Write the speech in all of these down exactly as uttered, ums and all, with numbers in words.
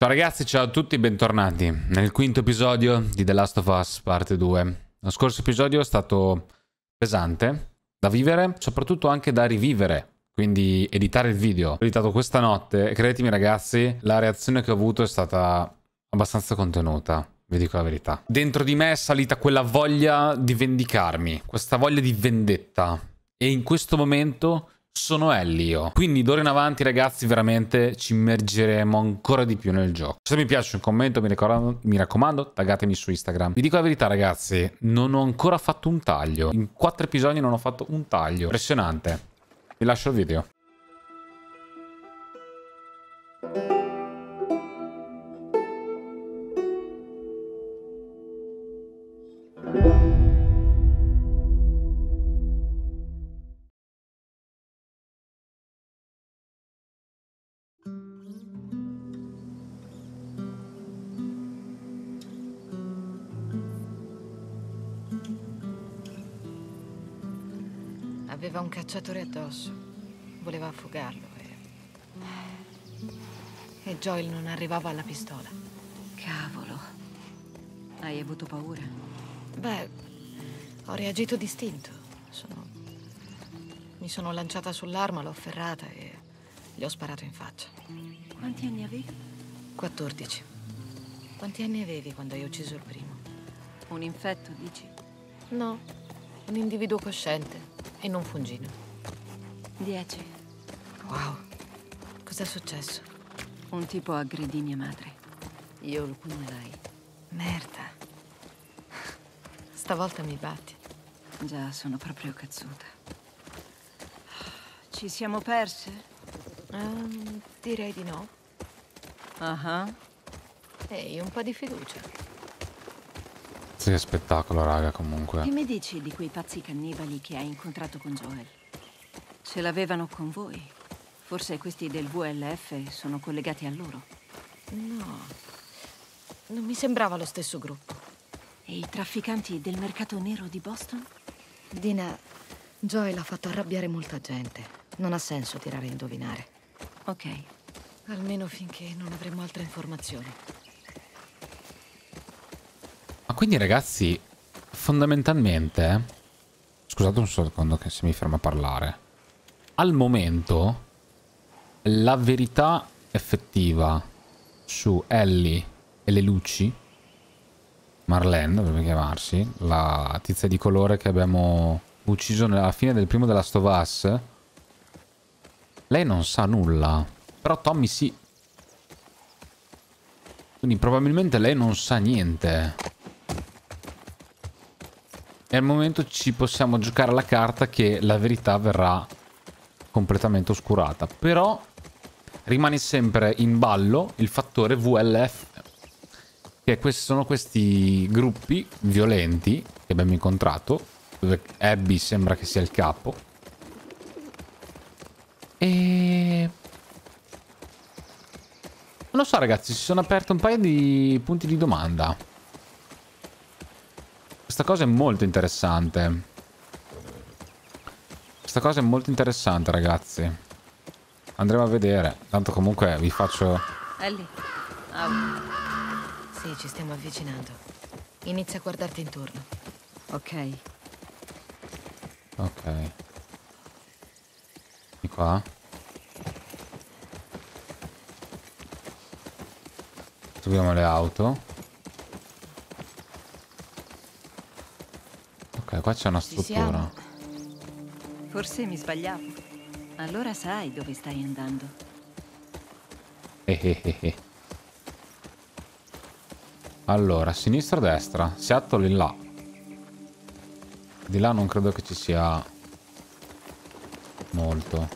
Ciao ragazzi, ciao a tutti, bentornati nel quinto episodio di The Last of Us parte due. Lo scorso episodio è stato pesante da vivere, soprattutto anche da rivivere, quindi editare il video. Ho editato questa notte e credetemi ragazzi, la reazione che ho avuto è stata abbastanza contenuta, vi dico la verità. Dentro di me è salita quella voglia di vendicarmi, questa voglia di vendetta, e in questo momento sono Ellie io. Quindi d'ora in avanti ragazzi veramente ci immergeremo ancora di più nel gioco. Se vi piace un commento mi raccomando, mi raccomando taggatemi su Instagram. Vi dico la verità ragazzi, non ho ancora fatto un taglio. In quattro episodi non ho fatto un taglio. Impressionante. Vi lascio il video. Aveva un cacciatore addosso. Voleva affogarlo e... E Joel non arrivava alla pistola. Cavolo. Hai avuto paura? Beh, ho reagito distinto. Sono... Mi sono lanciata sull'arma, l'ho afferrata e gli ho sparato in faccia. Quanti anni avevi? quattordici. Quanti anni avevi quando hai ucciso il primo? Un infetto, dici? No, un individuo cosciente e non fungino. Dieci. Wow, cos'è successo? Un tipo aggredì mia madre. Io lo pugnalai. Merda. Stavolta mi batti. Già, sono proprio cazzuta. Ci siamo perse? Um, direi di no. Ah. Ehi, un po' di fiducia. Sì, che spettacolo raga comunque. Che mi dici di quei pazzi cannibali che hai incontrato con Joel? Ce l'avevano con voi? Forse questi del V L F sono collegati a loro? No, non mi sembrava lo stesso gruppo. E i trafficanti del mercato nero di Boston? Dina, Joel ha fatto arrabbiare molta gente. Non ha senso tirare a indovinare. Ok. Almeno finché non avremo altre informazioni. Ma quindi ragazzi, fondamentalmente, scusate un secondo che se mi fermo a parlare, al momento la verità effettiva su Ellie e le luci, Marlene dovrebbe chiamarsi, la tizia di colore che abbiamo ucciso alla fine del primo The Last of Us, lei non sa nulla, però Tommy sì. Quindi probabilmente lei non sa niente. E al momento ci possiamo giocare la carta che la verità verrà completamente oscurata. Però rimane sempre in ballo il fattore V L F. Che questi sono questi gruppi violenti che abbiamo incontrato, dove Abby sembra che sia il capo. E... non lo so ragazzi, si sono aperte un paio di punti di domanda. Questa cosa è molto interessante. Questa cosa è molto interessante ragazzi. Andremo a vedere. Tanto comunque vi faccio... Ellie. Out. Sì, ci stiamo avvicinando. Inizia a guardarti intorno. Ok. Ok. Di qua. Troviamo le auto. Ok, qua c'è una struttura. Forse mi sbagliavo. Allora sai dove stai andando. Eh eh eh eh. Allora, sinistra o destra? Seattle in là. Di là non credo che ci sia molto.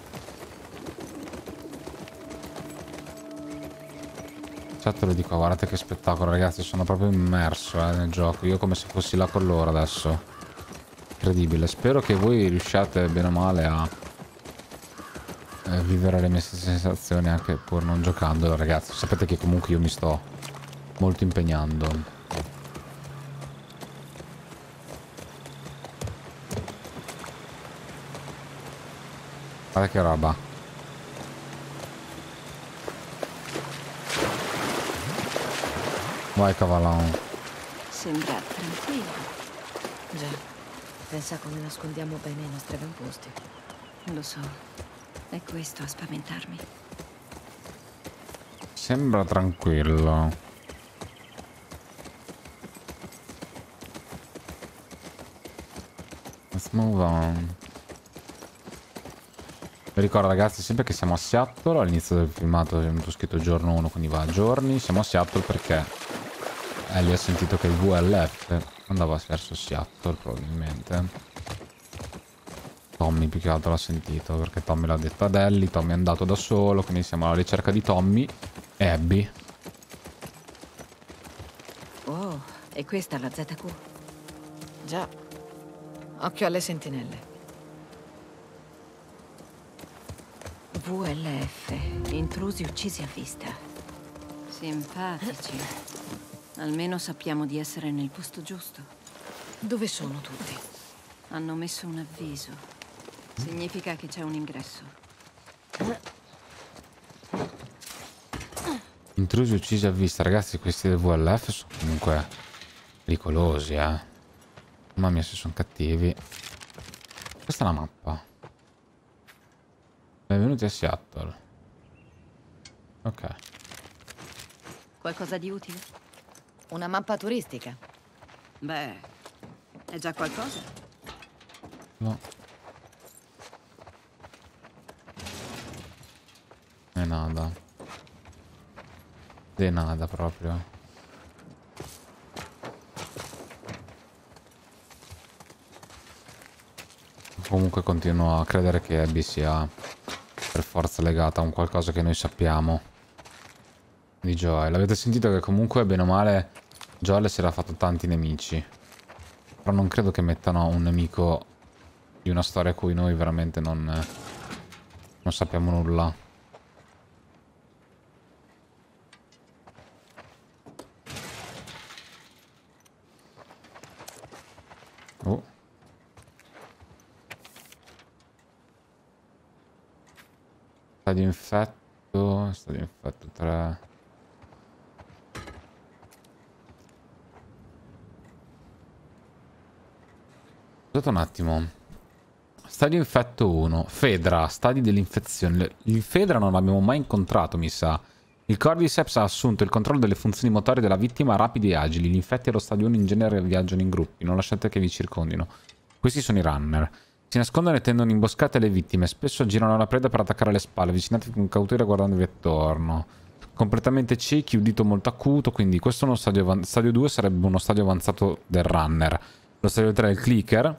Seattle di qua, guardate che spettacolo ragazzi, sono proprio immerso eh, nel gioco. Io come se fossi là con loro adesso. Incredibile, spero che voi riusciate bene o male a eh, vivere le mie stesse sensazioni anche pur non giocandolo ragazzi. Sapete che comunque io mi sto molto impegnando. Guarda che roba. Vai cavallone. Sembra tranquillo. Già, pensa come nascondiamo bene i nostri avamposti. Lo so. È questo a spaventarmi. Sembra tranquillo. Let's move on. Vi ricordo ragazzi sempre che siamo a Seattle. All'inizio del filmato è venuto scritto giorno uno, quindi va a giorni. Siamo a Seattle perché Ellie ha sentito che il V L F andava verso Seattle probabilmente. Tommy più che altro l'ha sentito perché Tommy l'ha detto ad Ellie. Tommy è andato da solo, quindi siamo alla ricerca di Tommy e Abby. Oh, e questa è la Z Q? Già, occhio alle sentinelle. V L F, intrusi uccisi a vista. Simpatici. Almeno sappiamo di essere nel posto giusto. Dove sono tutti? Hanno messo un avviso. Significa che c'è un ingresso. Intrusi uccisi a vista. Ragazzi, questi del V L F sono comunque pericolosi, eh. Mamma mia, se sono cattivi. Questa è la mappa. Benvenuti a Seattle. Ok. Qualcosa di utile? Una mappa turistica. Beh, è già qualcosa. No. E nada. De nada proprio. Comunque continuo a credere che Abby sia per forza legata a un qualcosa che noi sappiamo di Joel. Avete sentito che comunque bene o male Joel si era fatto tanti nemici. Però non credo che mettano un nemico di una storia a cui noi veramente non, non sappiamo nulla. Oh. Stadio infetto. Stadio infetto tre. Aspetta un attimo. Stadio infetto uno. Fedra. Stadi dell'infezione. Il Fedra non l'abbiamo mai incontrato, mi sa. Il Cordyceps ha assunto il controllo delle funzioni motorie della vittima rapidi e agili. Gli infetti allo stadio uno in genere viaggiano in gruppi. Non lasciate che vi circondino. Questi sono i runner. Si nascondono e tendono imboscate alle vittime. Spesso girano la preda per attaccare le spalle. Avvicinatevi con cautela guardandovi attorno. Completamente ciechi, udito molto acuto. Quindi questo è uno stadio avanzato. Stadio due sarebbe uno stadio avanzato del runner. Lo stadio tre è il clicker.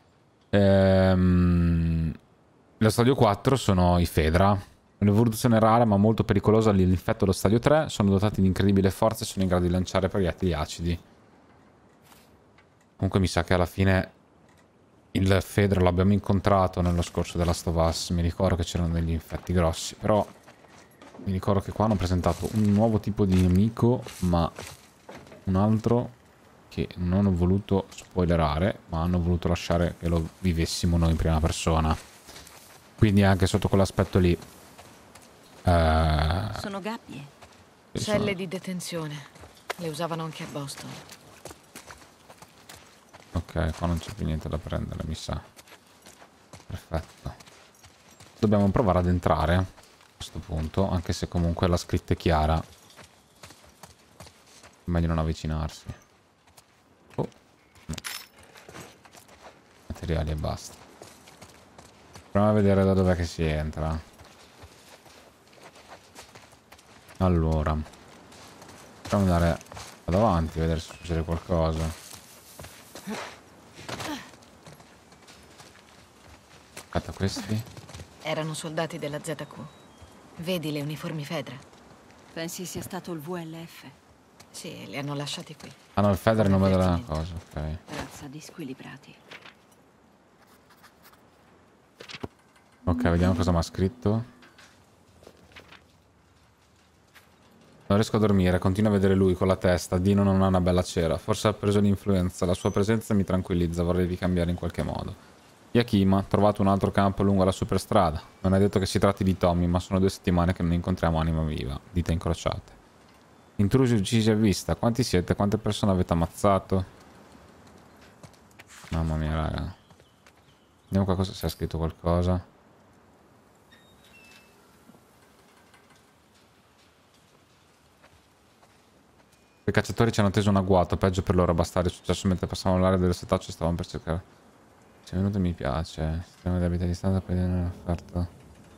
Ehm, lo stadio quattro sono i Fedra. Un'evoluzione rara ma molto pericolosa all'infetto allo stadio tre. Sono dotati di incredibile forza e sono in grado di lanciare proiettili acidi. Comunque mi sa che alla fine il Fedra l'abbiamo incontrato nello scorso della Last of Us. Mi ricordo che c'erano degli infetti grossi. Però mi ricordo che qua hanno presentato un nuovo tipo di nemico, ma un altro che non ho voluto spoilerare, ma hanno voluto lasciare che lo vivessimo noi in prima persona. Quindi anche sotto quell'aspetto lì eh, sono gabbie. Celle sono... di detenzione. Le usavano anche a Boston. Ok, qua non c'è più niente da prendere, mi sa. Perfetto. Dobbiamo provare ad entrare a questo punto, anche se comunque la scritta è chiara. Meglio non avvicinarsi. Oh. No. Materiali e basta. Proviamo a vedere da dov'è che si entra. Allora. Proviamo ad andare ad avanti, vedere se succede qualcosa. Aspetta, questi? Erano soldati della Z Q. Vedi le uniformi Fedra? Pensi sia stato il V L F? Sì, li hanno lasciati qui. Ah no, il Fedra è il nome della cosa, ok. Razza di squilibrati. Ok, vediamo cosa mi ha scritto. Non riesco a dormire, continuo a vedere lui con la testa. Dino non ha una bella cera. Forse ha preso l'influenza. La sua presenza mi tranquillizza, vorrei ricambiare in qualche modo. Yakima, trovato un altro campo lungo la superstrada. Non è detto che si tratti di Tommy, ma sono due settimane che non incontriamo anima viva. Dita incrociate. Intrusi uccisi a vista. Quanti siete? Quante persone avete ammazzato? Mamma mia, raga. Vediamo qua cosa se ha scritto qualcosa. I cacciatori ci hanno teso un agguato, peggio per loro, bastardi. È successo mentre passavano l'area delle setacce, stavano per cercare. Se è venuto mi piace. Sistema di abita di stanza, poi non è offerto.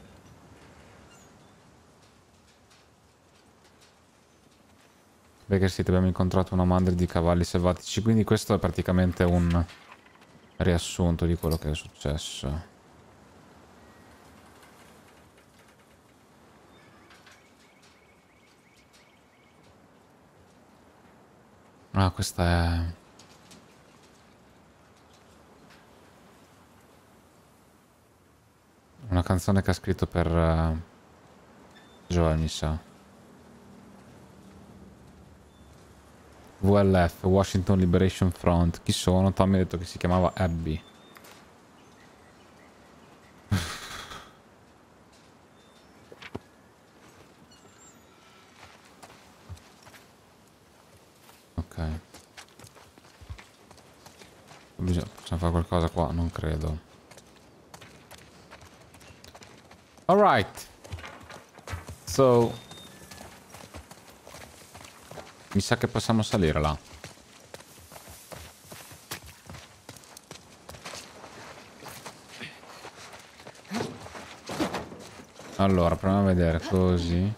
Baker City abbiamo incontrato una mandria di cavalli selvatici, quindi questo è praticamente un riassunto di quello che è successo. Ah, questa è... una canzone che ha scritto per uh, Joel, mi sa. V L F, Washington Liberation Front. Chi sono? Tommy ha detto che si chiamava Abby. Ok. Bisogna, possiamo fare qualcosa qua? Non credo. Alright. So... mi sa che possiamo salire là. Allora, proviamo a vedere così.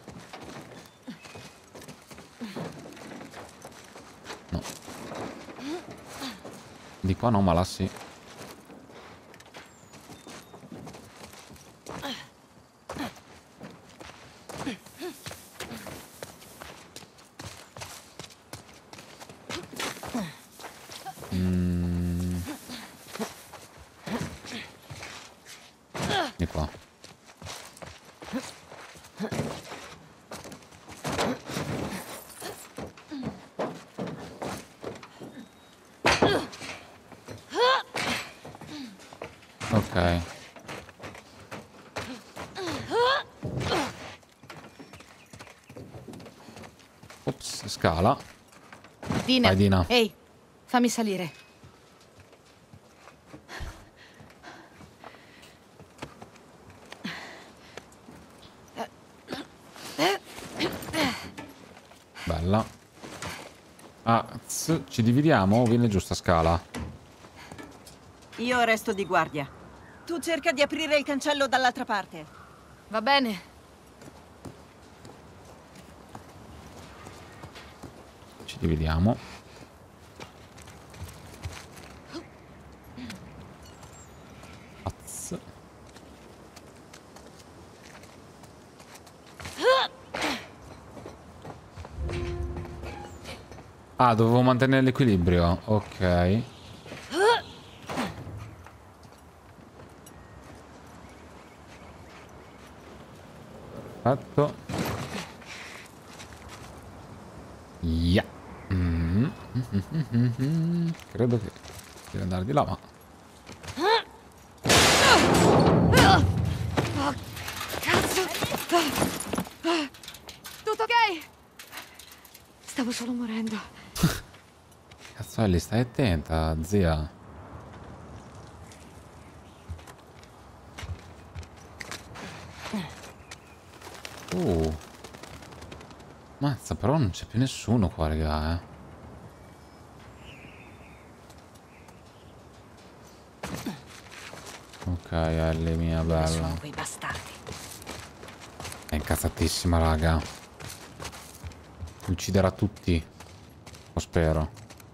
No. Di qua no, ma là sì. Mm. Di qua. Ok. Ops, scala. Dina. Vai, Dina. Ehi, fammi salire. Bella. Ah, z, ci dividiamo o viene giusta scala? Io resto di guardia. Tu cerca di aprire il cancello dall'altra parte. Va bene. Ci dividiamo. Az. Ah, dovevo mantenere l'equilibrio. Ok. Fatto. Yeah. Mm -hmm. Mm -hmm. Credo che deve andare di là, ma... Oh, cazzo! Tutto ok? Stavo solo morendo. Cazzo, Ellie, stai attenta, zia. Uh. Mazza, però non c'è più nessuno qua, raga, eh. Ok, Ellie, mia bella. Sono quei bastardi. È incazzatissima, raga. Ucciderà tutti. Lo spero.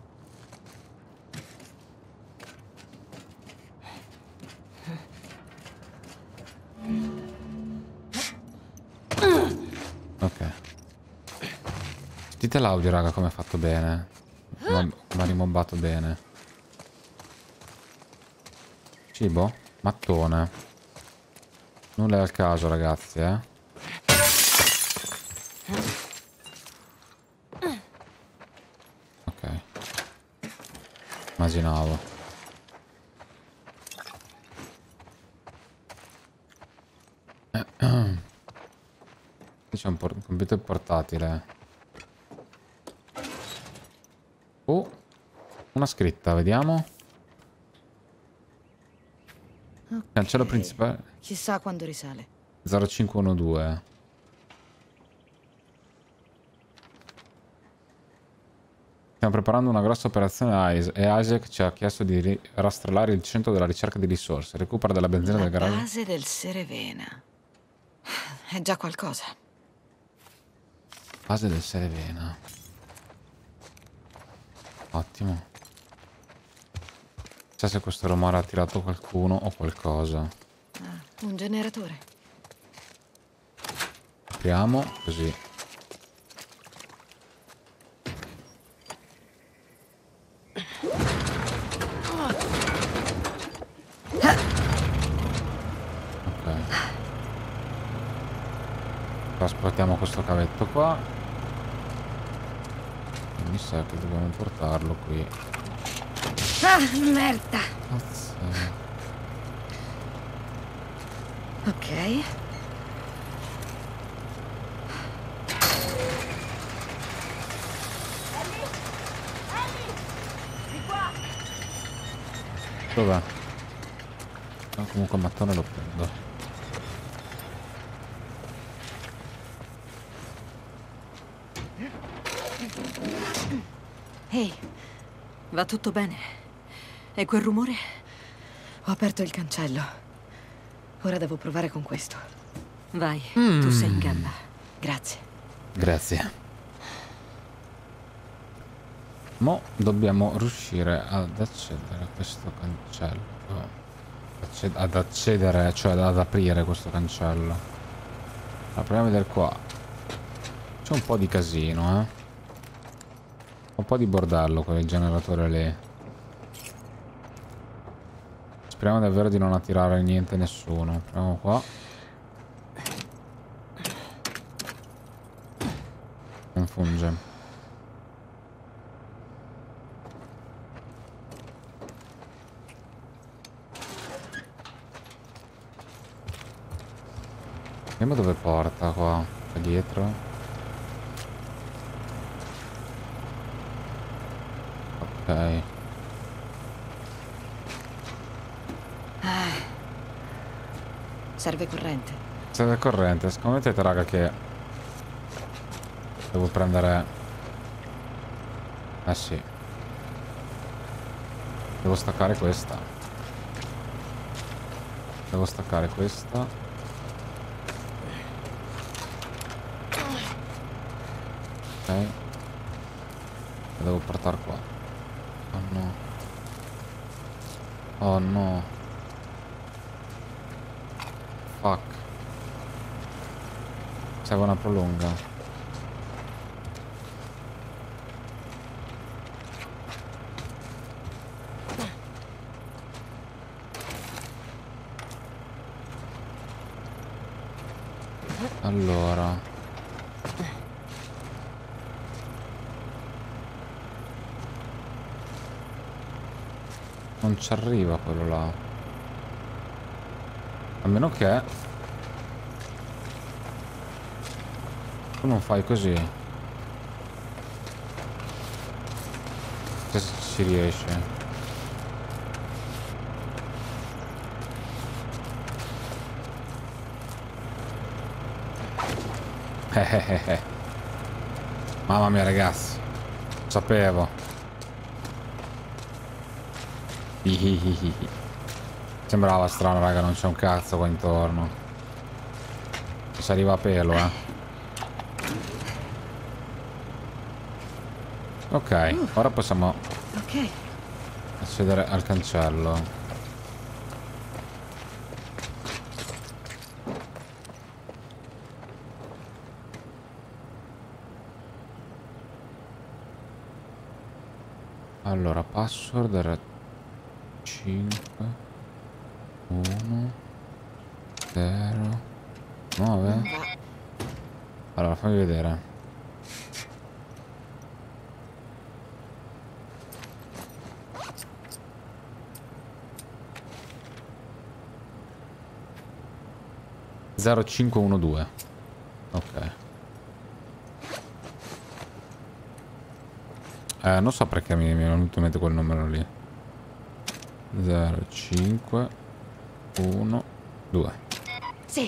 Ok. Sentite l'audio, raga, come è fatto bene. Come ha rimombato bene. Cibo? Mattone. Nulla è al caso, ragazzi, eh. Ok. Immaginavo. C'è un, un computer portatile. Oh, una scritta, vediamo. Okay. Cancello principale. Chissà quando risale. zero cinque uno due. Stiamo preparando una grossa operazione e Isaac ci ha chiesto di rastrellare il centro della ricerca di risorse. Recupera della benzina La del garage. base del Serevena. È già qualcosa. Base del Serevena. Ottimo. Chissà se questo rumore ha attirato qualcuno o qualcosa. Ah, un generatore. Apriamo così. Ok. Trasportiamo questo cavetto qua. E mi sa che dobbiamo portarlo qui. Ah, merda. Cazzo. Ok. Dov'è? No, comunque il mattone lo prendo. Ehi, va tutto bene? E quel rumore? Ho aperto il cancello. Ora devo provare con questo. Vai, Mm. tu sei in gamba. Grazie. Grazie. Mo dobbiamo riuscire ad accedere a questo cancello. Acced- ad accedere, cioè ad aprire questo cancello. Allora, proviamo a vedere qua. C'è un po' di casino, eh. Un po' di bordello quel generatore lì. Speriamo davvero di non attirare niente nessuno. Proviamo qua. Non funge. Vediamo dove porta qua. Qua dietro. Ok. Ah. Serve corrente. Serve corrente. Scommettete raga che devo prendere. Eh sì. Devo staccare questa. Devo staccare questa. Ok. La devo portare qua. Oh no. Oh no. Fuck. Serve una prolunga. Allora. Non ci arriva quello là. A meno che tu non fai così. Se ci riesce. Mamma mia ragazzi. Sapevo. Sembrava strano raga, non c'è un cazzo qua intorno. Si arriva a pelo, eh. Ok, ora possiamo Ok. accedere al cancello. Allora, password era cinque uno zero nove. Non va. Allora, fammi vedere. zero cinque uno due. Ok. Eh, non so perché mi, mi è venuto in mente quel numero lì. zero, cinque, uno, due. Sì.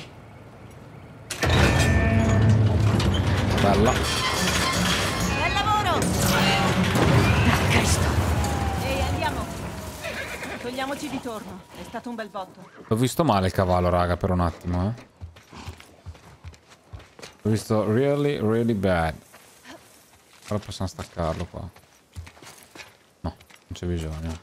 Bella. Bel lavoro! Ah, Cristo. Ehi, andiamo! Togliamoci di torno. È stato un bel botto. L'ho visto male il cavallo, raga, per un attimo, eh. L'ho visto really, really bad. Ora possiamo staccarlo qua. No, non c'è bisogno.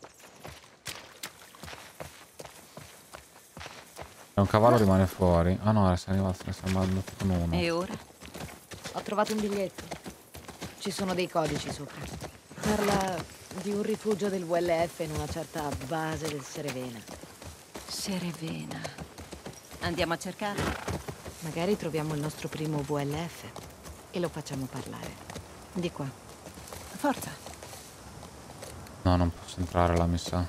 E un cavallo rimane fuori. Ah no, siamo arrivati, ne siamo andati con uno. E ora? Ho trovato un biglietto. Ci sono dei codici sopra. Parla di un rifugio del V L F in una certa base del Serevena. Serevena. Andiamo a cercarlo? Magari troviamo il nostro primo V L F e lo facciamo parlare. Di qua. Forza. No, non posso entrare là, mi sa.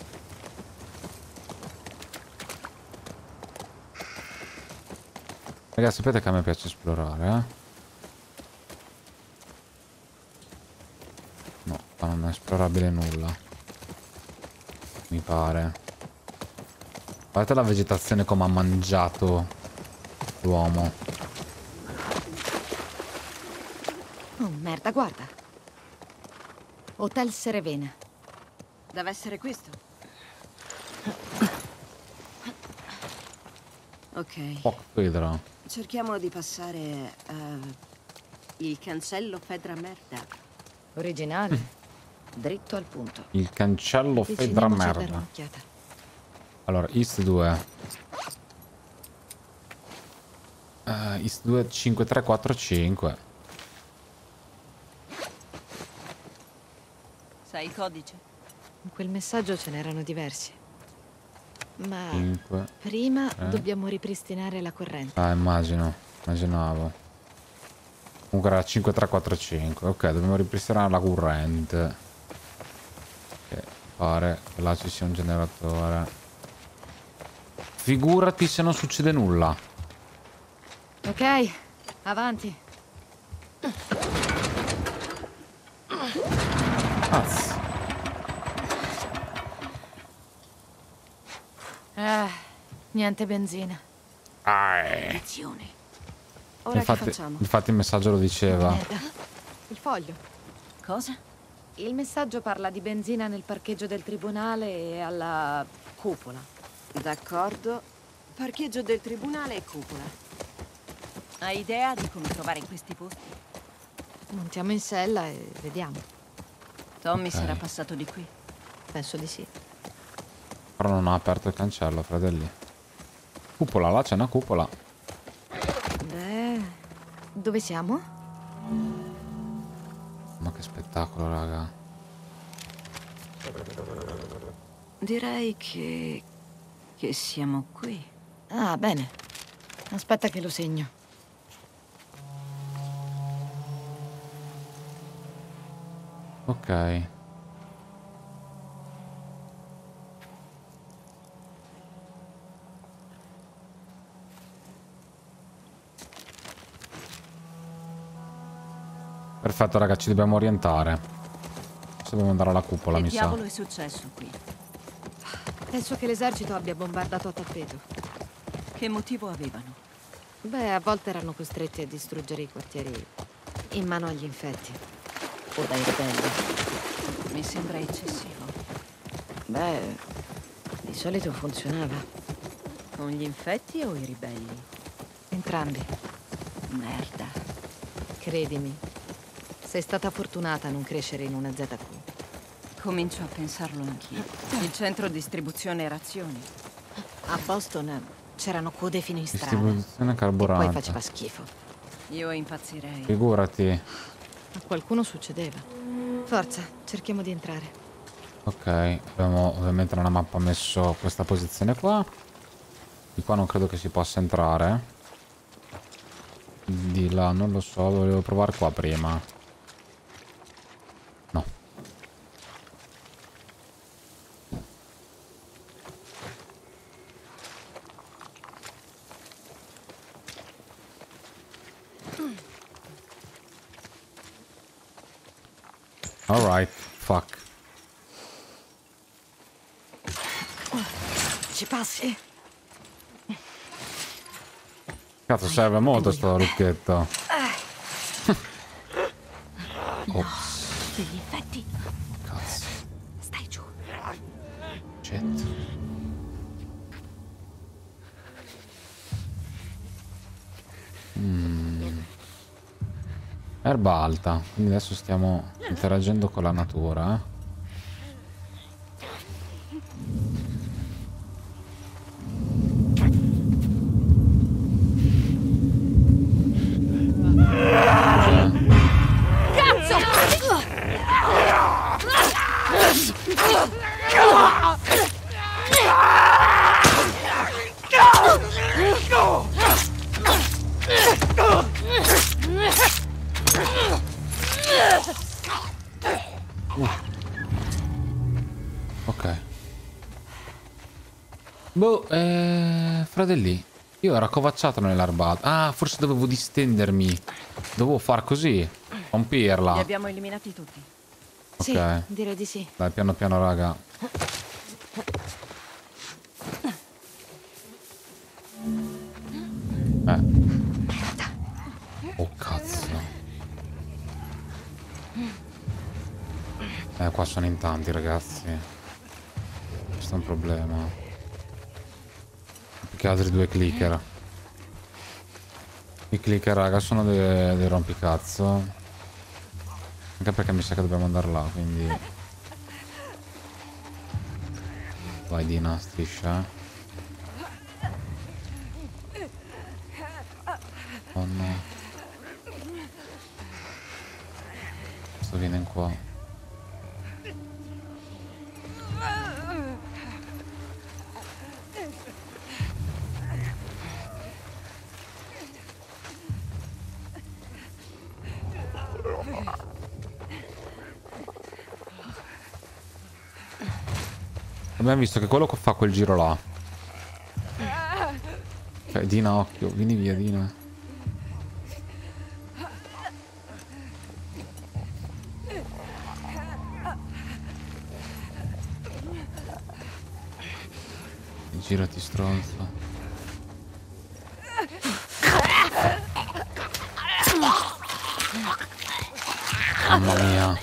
Ragazzi, sapete che a me piace esplorare, eh? No, qua non è esplorabile nulla. Mi pare. Guardate la vegetazione come ha mangiato l'uomo. Oh, merda, guarda. Hotel Serevena. Deve essere questo. Ok. Oh, vedrà. Cerchiamo di passare eh, il cancello Fedra Merda. Originale. Dritto al punto. Il cancello Fedra Avviciniamoci a dare merda. un'occhiata. Allora, East due. Uh, East due, cinque tre quattro cinque. Sai il codice? In quel messaggio ce n'erano diversi. Ma cinque. prima eh. dobbiamo ripristinare la corrente. Ah, immagino. Immaginavo. Comunque era cinque tre quattro cinque. Ok, dobbiamo ripristinare la corrente. Che pare che là ci sia un generatore. Figurati se non succede nulla. Ok, avanti. Cazzo. Ah, niente benzina. Ah, Azione. Ora infatti, che facciamo? infatti il messaggio lo diceva. Merda. Il foglio. Cosa? Il messaggio parla di benzina nel parcheggio del tribunale e alla cupola. D'accordo. Parcheggio del tribunale e cupola. Hai idea di come trovare in questi posti? Montiamo in sella e vediamo. Tommy Ok. sarà passato di qui. Penso di sì. Però non ha aperto il cancello, fratelli. Cupola, là c'è una cupola. Beh, dove siamo? Ma che spettacolo, raga. Direi che... che siamo qui. Ah, bene. Aspetta che lo segno. Ok. Perfetto, raga, ci dobbiamo orientare. Adesso dobbiamo andare alla cupola, Che mi sa. diavolo è successo qui? Penso che l'esercito abbia bombardato a tappeto. Che motivo avevano? Beh, a volte erano costretti a distruggere i quartieri in mano agli infetti. O dai ribelli. Mi sembra eccessivo. Beh, di solito funzionava. Con gli infetti o i ribelli? Entrambi. Merda. Credimi. Sei stata fortunata a non crescere in una Z Q. Comincio a pensarlo anch'io. Il centro distribuzione razioni. A Boston c'erano code fino in strada. Distribuzione E poi carburante. faceva schifo. Io impazzirei. Figurati. A qualcuno succedeva. Forza, cerchiamo di entrare. Ok, abbiamo ovviamente nella mappa messo questa posizione qua. Di qua non credo che si possa entrare. Di là non lo so, volevo provare qua prima. No. Alright, fuck. Ci passi? Cazzo, serve molto sto lucchetto. No, degli infetti. Cazzo. Stai giù. Shit. Mm. Erba alta, quindi adesso stiamo interagendo con la natura, eh. Uh. Ok. Boh, eh, fratelli, io ero accovacciato nell'arbato. Ah, forse dovevo distendermi. Dovevo far così. Rompirla. Li abbiamo eliminati tutti. Ok. Sì, direi di sì. Dai, piano piano, raga. Eh. Oh, cazzo. Eh, qua sono in tanti, ragazzi. Questo è un problema. Più che altri due clicker. I clicker, raga, sono dei, dei rompicazzo. Anche perché mi sa che dobbiamo andare là, quindi... Vai, Dina, striscia, eh. Oh no. Questo viene in qua. Abbiamo visto che quello fa quel giro là. Ok, Dina, occhio, vieni via, Dina. Girati, stronzo. Mamma mia.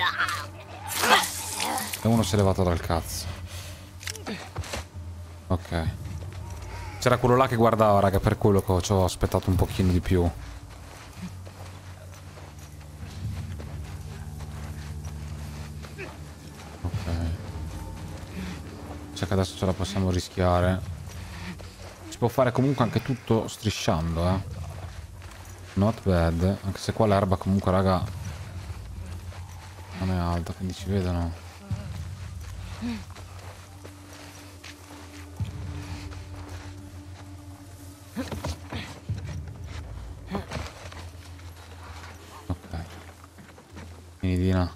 E uno si è levato dal cazzo. Ok. C'era quello là che guardava, raga, per quello che ci ho aspettato un pochino di più. Ok. Cioè che adesso ce la possiamo rischiare. Si può fare comunque anche tutto strisciando, eh. Not bad. Anche se qua l'erba comunque, raga, non è alta, quindi ci vedono. Ok. Vieni, Dina.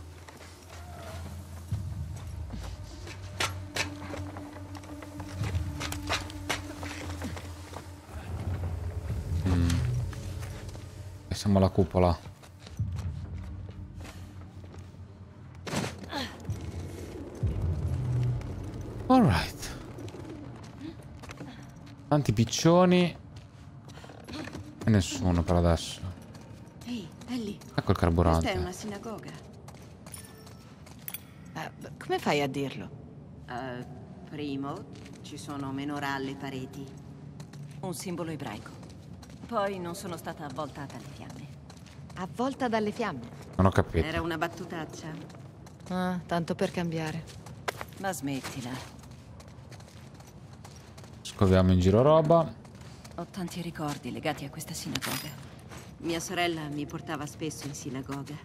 Mm. E siamo alla cupola. Alright. Tanti piccioni. E nessuno per adesso. Ehi, Ellie. Ecco il carburante. Questa è una sinagoga. Uh, come fai a dirlo? Uh, primo, ci sono menorah alle pareti. Un simbolo ebraico. Poi non sono stata avvoltata dalle fiamme. Avvolta dalle fiamme? Non ho capito. Era una battutaccia. Ah, tanto per cambiare. Ma smettila. Scoviamo in giro roba. Ho tanti ricordi legati a questa sinagoga. Mia sorella mi portava spesso in sinagoga.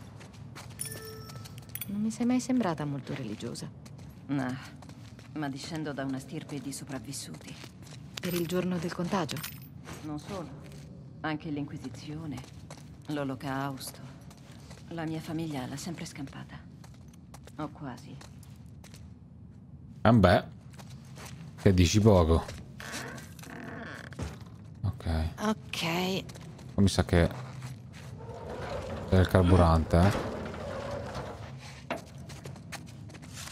Non mi sei mai sembrata molto religiosa. No, ma discendo da una stirpe di sopravvissuti. Per il giorno del contagio? Non solo. Anche l'Inquisizione, l'Olocausto. La mia famiglia l'ha sempre scampata. O quasi. Eh beh. Che dici poco. Ok. Ok. Poi mi sa che c'è il carburante, eh.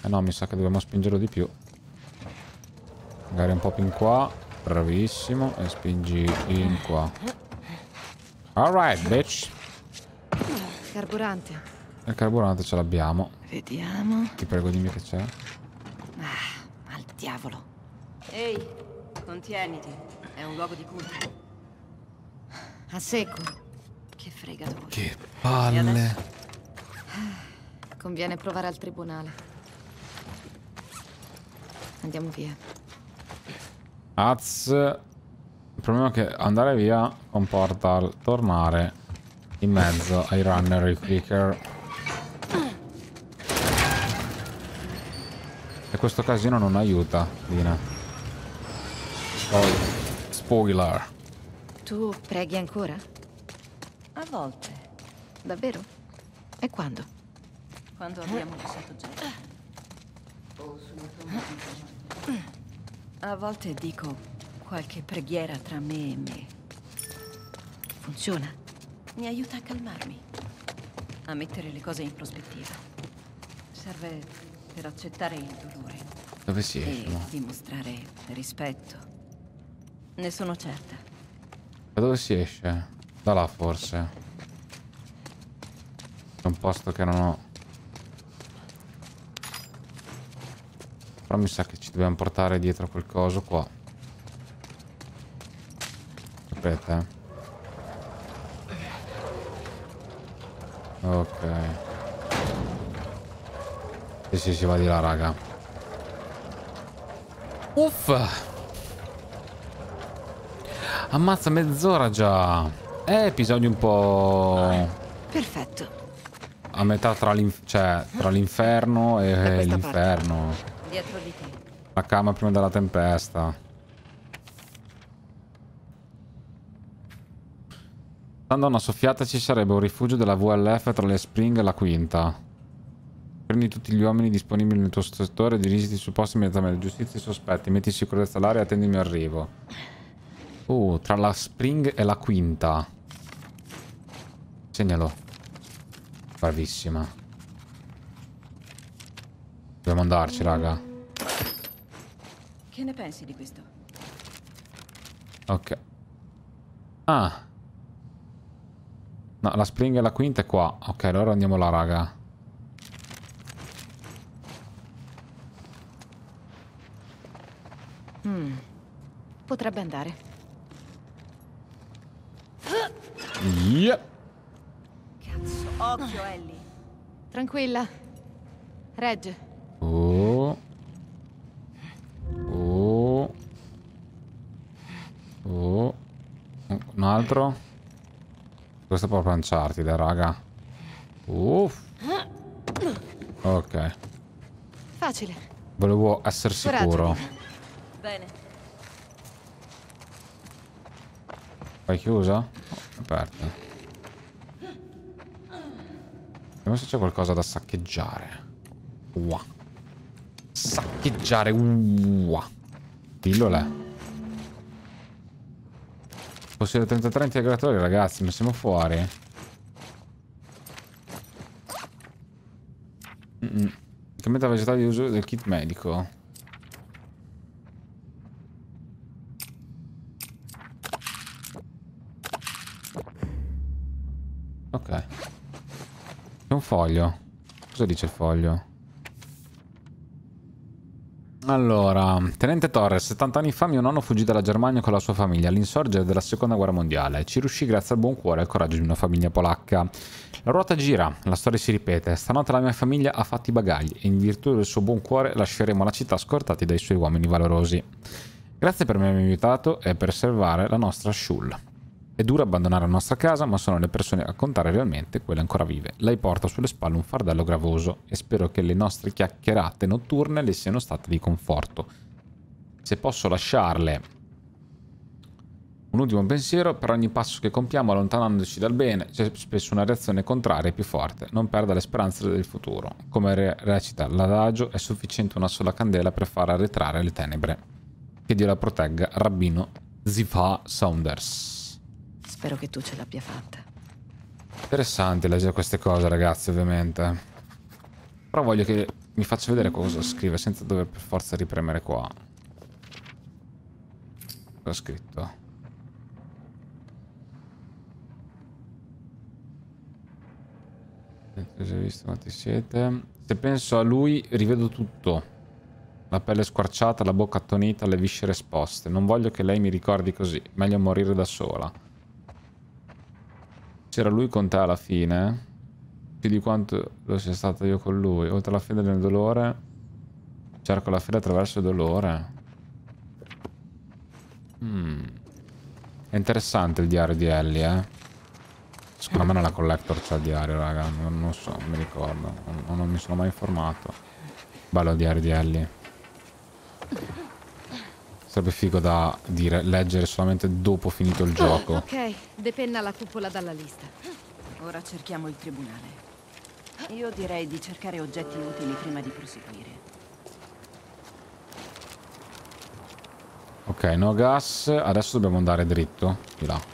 Eh no, mi sa che dobbiamo spingerlo di più. Magari un po' più in qua. Bravissimo. E spingi in qua. Alright, bitch. Carburante. Il carburante ce l'abbiamo. Vediamo. Ti prego, dimmi che c'è. Ah, al diavolo. Ehi, contieniti. È un luogo di culto. A secco. Che fregatura. Che E palle. adesso? Conviene provare al tribunale. Andiamo via. Az. Il problema è che andare via comporta il tornare in mezzo ai runner e ai clicker. E questo casino non aiuta, Dina. Oh, spoiler. Tu preghi ancora? A volte, Davvero? E quando? quando abbiamo lasciato Jack. O sulla tomba di Giovanni. A volte dico qualche preghiera tra me e me. Funziona? Mi aiuta a calmarmi, a mettere le cose in prospettiva. Serve per accettare il dolore Dove si e esce? No? dimostrare rispetto. Ne sono certa. Da dove si esce? Da là forse. È un posto che non ho. Però mi sa che ci dobbiamo portare dietro quel coso qua. Aspetta, eh. Ok. Sì, sì, si va di là, raga. Uff. Ammazza, mezz'ora già. È episodio un po'... Perfetto. a metà tra l'inf- cioè, tra l'inferno Da e questa l'inferno. Dietro di te. La calma prima della tempesta. Stando a una soffiata ci sarebbe un rifugio della V L F tra le Spring e la Quinta. Prendi tutti gli uomini disponibili nel tuo settore e dirigiti sul posto immediatamente. Giustizia i sospetti, metti in sicurezza l'area e attendi il mio arrivo. Uh, tra la Spring e la Quinta. Segnalo. Bravissima. Dobbiamo andarci, raga. Che ne pensi di questo? Ok. Ah. No, la Spring e la Quinta è qua. Ok, allora andiamo là, raga. Mm. Potrebbe andare. Yep. Cazzo, occhio, Ellie. Tranquilla. Regge. Oh. Oh. Oh. Un altro. Questo è proprio Uncharted, raga. Uff. Ok. Facile. Volevo essere sicuro. Coraggio. Bene. Poi chiusa? Aperta. Vediamo se c'è qualcosa da saccheggiare. Uah. Saccheggiare. Uah. Pillole. Possiede trentatré integratori, ragazzi. Ma siamo fuori. Mm -mm. Che meta vegetale di uso del kit medico. Ok. C'è un foglio. Cosa dice il foglio? Allora, Tenente Torres, settanta anni fa mio nonno fuggì dalla Germania con la sua famiglia all'insorgere della seconda guerra mondiale. Ci riuscì grazie al buon cuore e al coraggio di una famiglia polacca. La ruota gira, la storia si ripete. Stanotte la mia famiglia ha fatto i bagagli e in virtù del suo buon cuore lasceremo la città scortati dai suoi uomini valorosi. Grazie per avermi aiutato e per salvare la nostra Shul. È duro abbandonare la nostra casa, ma sono le persone a contare realmente quelle ancora vive. Lei porta sulle spalle un fardello gravoso e spero che le nostre chiacchierate notturne le siano state di conforto. Se posso lasciarle un ultimo pensiero, per ogni passo che compiamo allontanandoci dal bene c'è spesso una reazione contraria e più forte. Non perda le speranze del futuro. Come re recita l'adagio, è sufficiente una sola candela per far arretrare le tenebre. Che Dio la protegga, Rabbino Ziva Saunders. Spero che tu ce l'abbia fatta. Interessante leggere queste cose, ragazzi, ovviamente. Però voglio che mi faccia vedere cosa scrive senza dover per forza ripremere qua. Cosa ha scritto? Hai visto quanti siete? Se penso a lui rivedo tutto. La pelle squarciata, la bocca attonita, le viscere esposte. Non voglio che lei mi ricordi così. Meglio morire da sola. C'era lui con te alla fine? Più di quanto lo sia stato io con lui. Oltre alla fede nel dolore, cerco la fede attraverso il dolore. Mm. È interessante il diario di Ellie, eh. Secondo me nella collector c'è il diario, raga. Non, non so, non mi ricordo. Non, non mi sono mai informato. Bello il diario di Ellie. Sarebbe figo da dire, leggere solamente dopo finito il gioco. Ok, depenna la cupola dalla lista. Ora cerchiamo il tribunale. Io direi di cercare oggetti utili prima di proseguire. Ok, no gas. Adesso dobbiamo andare dritto. Di là.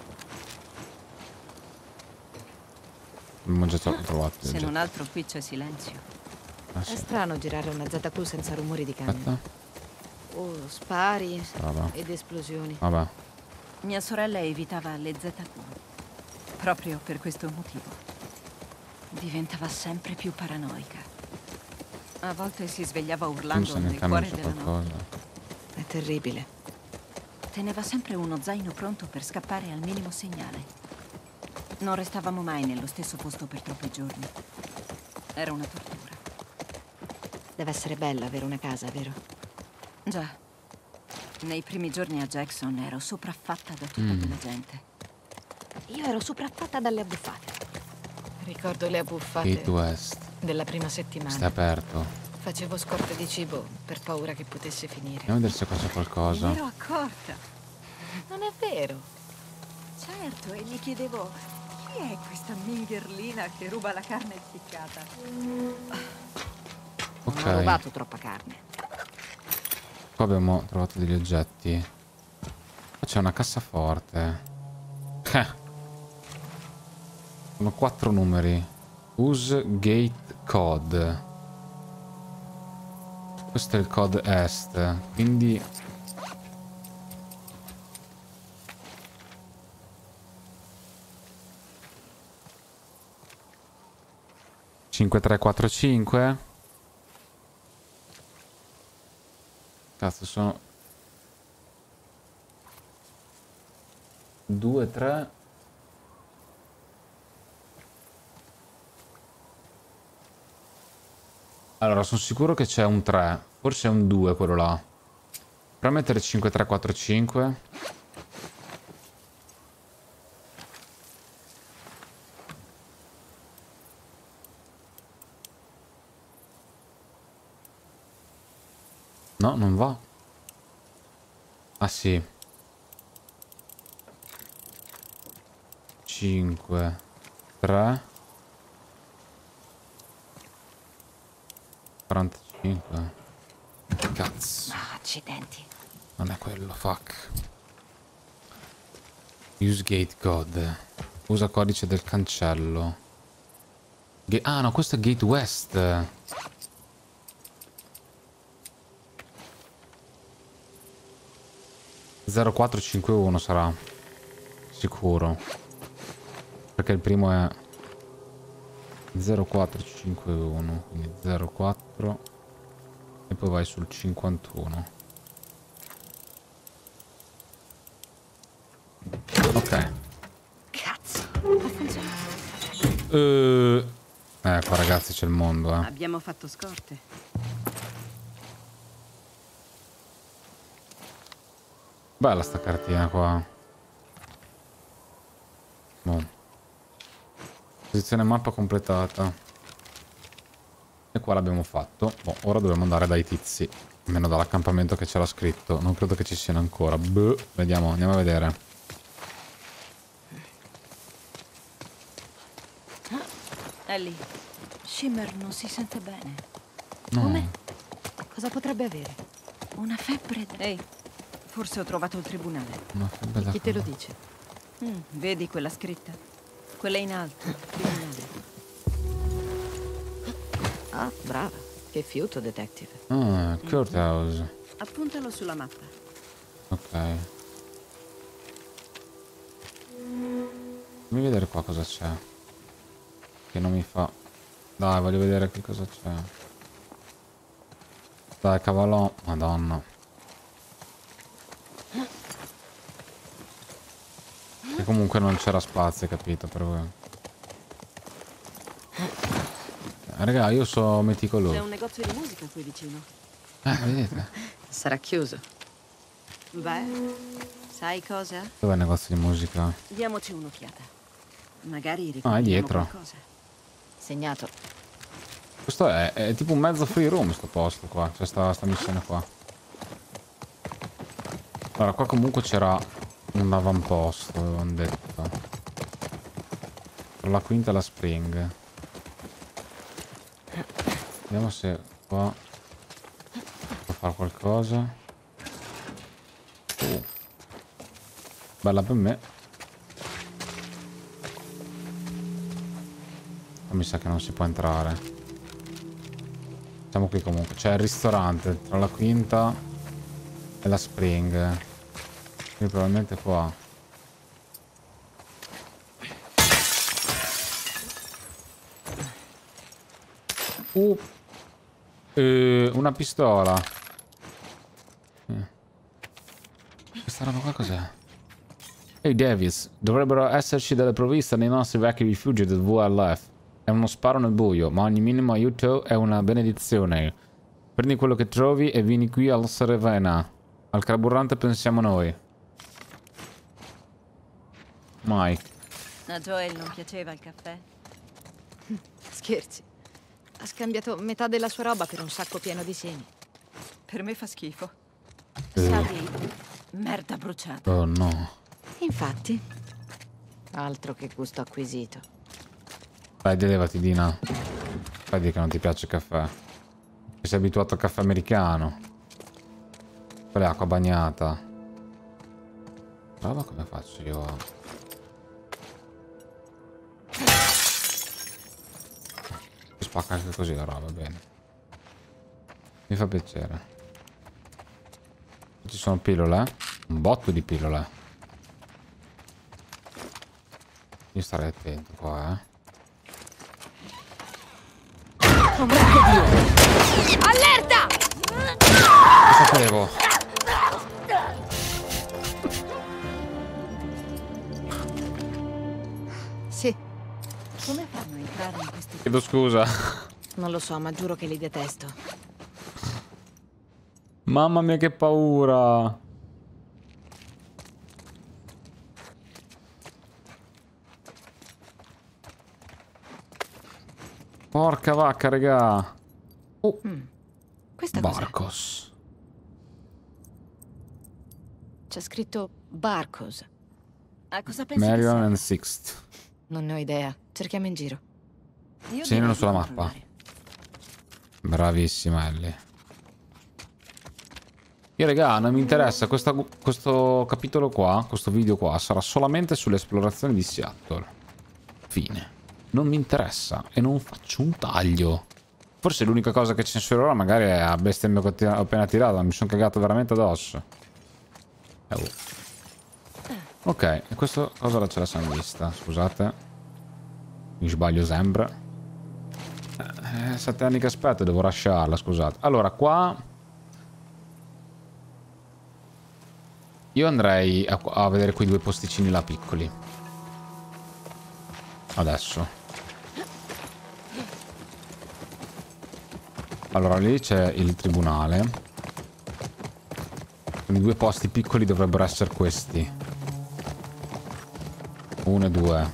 Abbiamo già trovato. Se non altro qui c'è silenzio. Ah, sì. È strano girare una Z Q senza rumori di camion. Aspetta. Oh, spari Brava. ed esplosioni. Vabbè. Mia sorella evitava le Z Q. Proprio per questo motivo. Diventava sempre più paranoica. A volte si svegliava urlando nel cuore della notte. È terribile. Teneva sempre uno zaino pronto per scappare al minimo segnale. Non restavamo mai nello stesso posto per troppi giorni. Era una tortura. Deve essere bello avere una casa, vero? Già. Nei primi giorni a Jackson ero sopraffatta da tutta Mm. quella gente. Io ero sopraffata dalle abbuffate. Ricordo le abbuffate Gate West. della prima settimana. Sta aperto. Facevo scorte di cibo per paura che potesse finire. Andiamo a vedere se qua c'è qualcosa. Me ne ero accorta. Non è vero. Certo, e gli chiedevo: chi è questa mingherlina che ruba la carne essiccata? Ok. Non ho rubato troppa carne. Qua abbiamo trovato degli oggetti. Qua c'è una cassaforte. Eh. Sono quattro numeri. Use gate code. Questo è il code est. Quindi cinque tre quattro cinque. Cazzo, sono due tre. Allora, sono sicuro che c'è un tre. Forse è un due quello là. Proviamo a mettere cinque tre quattro cinque. No, non va. Ah sì. cinque tre quarantacinque. Cazzo. Ah, accidenti. Non è quello, fuck. Use gate code. Usa codice del cancello. Ga- ah no, questo è gate west. zero quattro cinque uno sarà. Sicuro. Perché il primo è zero quattro cinque uno. Quindi zero quattro. E poi vai sul cinquantuno. Ok. Cazzo, ha funzionato. Uh, eh, qua ragazzi c'è il mondo, eh. Abbiamo fatto scorte. Bella sta cartina qua. Boh. Posizione mappa completata. E qua l'abbiamo fatto. Boh, ora dobbiamo andare dai tizi. Almeno dall'accampamento che c'era scritto. Non credo che ci siano ancora. Boh. Vediamo, andiamo a vedere. Ellie, Shimmer non si sente bene. No. Come? Cosa potrebbe avere? Una febbre. Ehi, forse ho trovato il tribunale. Una febbre da Chi te lo cavallo. dice? Mm, vedi quella scritta? Quella in alto. Tribunale. Ah, brava. Che fiuto, detective. Ah, courthouse. Appuntalo sulla mappa. Ok. Fammi vedere qua cosa c'è. Che non mi fa... Dai, voglio vedere che cosa c'è. Dai, cavallo. Madonna. E comunque non c'era spazio, capito? Per voi. Eh, raga, io so meticoloso. C'è un negozio di musica qui vicino. Eh, vedete? Sarà chiuso. Beh, sai cosa? Dov'è il negozio di musica? Diamoci un'occhiata. Magari Ah, è ricordiamo dietro. qualcosa. Segnato. Questo è, è tipo un mezzo free room sto posto qua. C'è sta, sta missione qua. Allora, qua comunque c'era un avamposto, avevano detto. Per la quinta e la spring. Vediamo se qua può fare qualcosa. Oh. Bella per me. Ma mi sa che non si può entrare. Siamo qui comunque. C'è il ristorante tra la quinta e la spring. Quindi probabilmente qua. Uh. Eh, una pistola. Eh. Questa roba qua cos'è? Ehi Davis, dovrebbero esserci delle provviste nei nostri vecchi rifugi del V L F. È uno sparo nel buio, ma ogni minimo aiuto è una benedizione. Prendi quello che trovi e vieni qui al Serevena. Al carburante pensiamo noi. Mike. A Joel non piaceva il caffè? Scherzi. Ha scambiato metà della sua roba per un sacco pieno di semi. Per me fa schifo. Eh. Sa di merda bruciata. Oh no. Infatti. Altro che gusto acquisito. Dai, levati Dina. Fai dire che non ti piace il caffè. Sei abituato al caffè americano. Quella è acqua bagnata. Prova come faccio io a... Spacca anche così la roba, bene. Mi fa piacere. Ci sono pillole? Un botto di pillole. Io starei attento qua, eh. Oh mio Dio! Allerta! Lo sapevo. Sì, Come fanno a entrare in questi... Chiedo scusa. non lo so, ma giuro che li detesto. Mamma mia che paura. Porca vacca, regà. Oh, Mm. Questa cos'è? Barcos. C'è scritto Barcos. A cosa pensi che Marion serva? and Sixt. Non ne ho idea. Cerchiamo in giro. Io Segnalo direi sulla di mappa. controllare. Bravissima Ellie. Io regà, non mi interessa. Questa, questo capitolo qua, questo video qua, sarà solamente sull'esplorazione di Seattle. Fine. Non mi interessa e non faccio un taglio. Forse l'unica cosa che censurerò magari è la bestemmia che ho appena tirato. Mi sono cagato veramente addosso. Eh, oh. Ok, e questa cosa ce la siamo vista. Scusate. Mi sbaglio sempre. Eh, sette anni che aspetto, devo lasciarla, scusate. Allora, qua... Io andrei a, a vedere quei due posticini là piccoli. Adesso. Allora, lì c'è il tribunale. Quindi i due posti piccoli dovrebbero essere questi. Uno e due.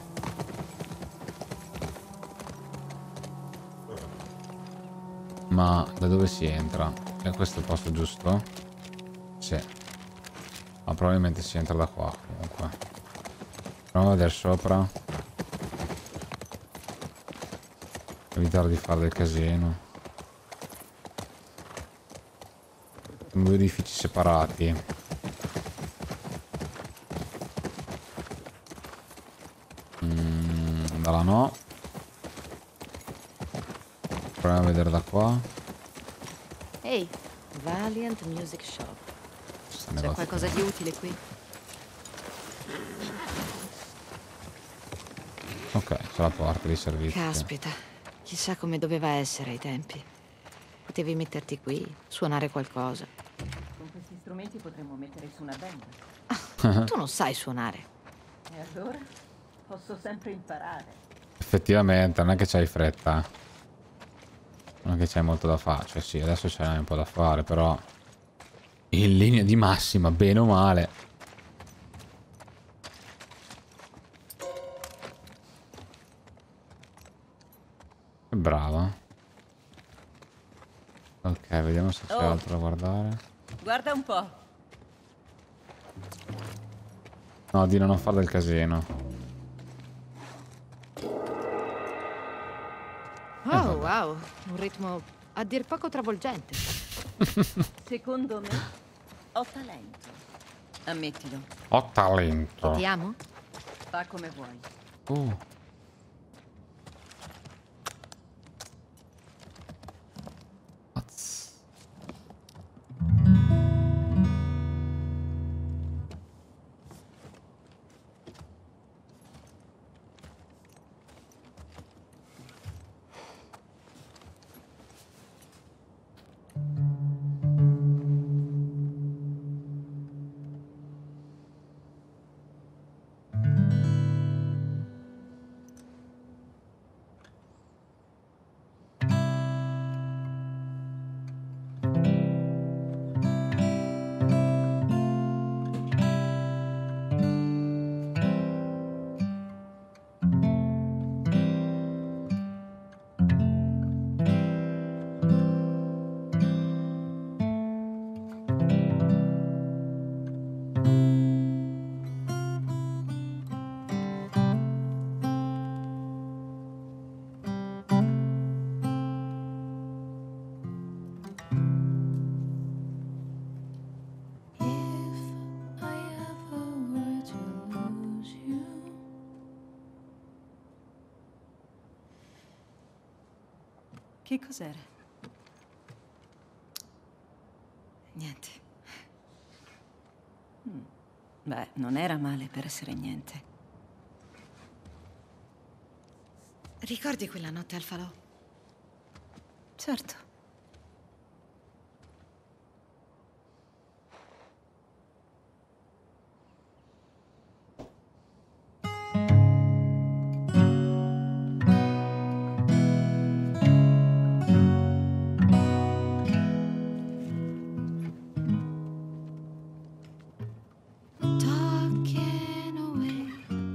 Ma da dove si entra? E questo è il posto giusto? Sì. Ma probabilmente si entra da qua comunque. Proviamo a vedere sopra. Evitare di fare del casino. Sono due edifici separati. Mm, dalla no. Proviamo a vedere da qua. Ehi, Valiant Music Shop. C'è qualcosa di utile qui? Ok, c'è la porta di servizio. Caspita, chissà come doveva essere ai tempi. Potevi metterti qui, suonare qualcosa. Con questi strumenti potremmo mettere su una band. Tu non sai suonare. E allora? Posso sempre imparare. Effettivamente, non è che c'hai fretta. Non è che c'hai molto da fare. Cioè sì, adesso c'hai un po' da fare, però in linea di massima, bene o male. Brava. Ok, vediamo se c'è Oh. altro da guardare. Guarda un po'. No, di non fare del casino. Oh, wow, un ritmo a dir poco travolgente. Secondo me ho talento. Ammettilo. Ho talento. Ti amo? Fa come vuoi. Uh. Azz. Che cos'era? Niente. Mm. Beh, non era male per essere niente. Ricordi quella notte al falò? Certo. Talking away.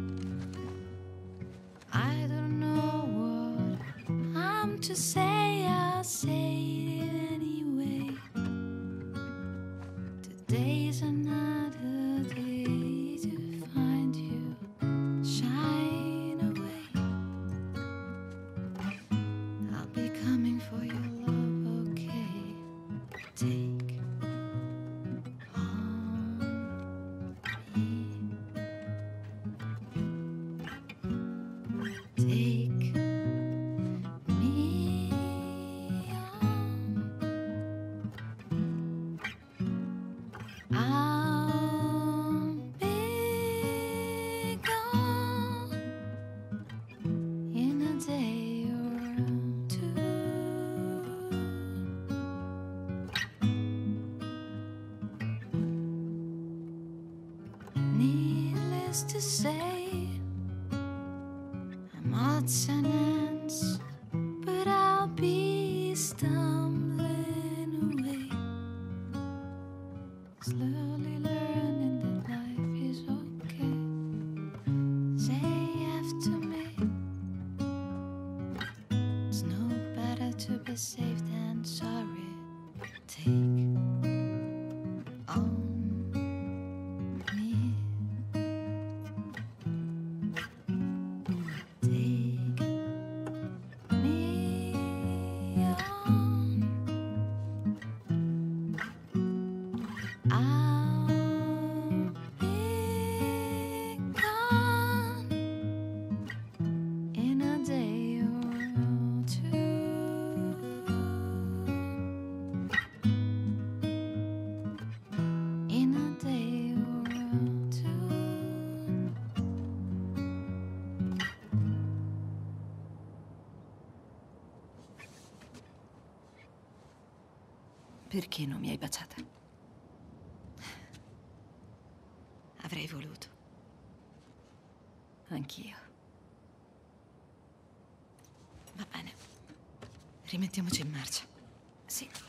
I don't know what I'm to say. I'll say it anyway. Today's another day to find you. Shine away. I'll be coming for your love, okay? Take Take me on. I'll be gone in a day or two. Needless to say, I'm odds and ends, but I'll be stumbling away, slowly learning that life is okay. Say after me, it's no better to be safe than sorry. Take on me. Take me on. I'll be gone in a day or two. Perché non mi hai baciata? Avrei voluto. Anch'io. Va bene. Rimettiamoci in marcia. Sì.